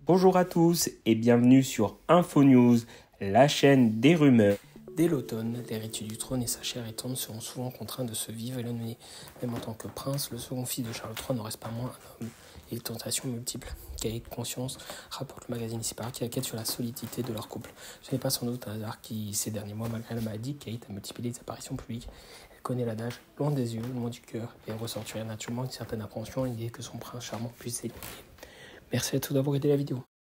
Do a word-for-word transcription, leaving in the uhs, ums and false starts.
Bonjour à tous et bienvenue sur InfoNews, la chaîne des rumeurs. Dès l'automne, l'héritier du trône et sa chère et tendre seront souvent contraints de se vivre éloignés. Même en tant que prince, le second fils de Charles trois n'en reste pas moins un homme et les tentations multiples. Cahier de conscience rapporte le magazine Sipar qui enquête sur la solidité de leur couple. Ce n'est pas sans doute un hasard qui, ces derniers mois, malgré la maladie, Kate a multiplié les apparitions publiques. Elle connaît l'adage, loin des yeux, loin du cœur, et elle ressortirait naturellement une certaine appréhension à l'idée que son prince charmant puisse s'éloigner. Merci à tous d'avoir aidé la vidéo.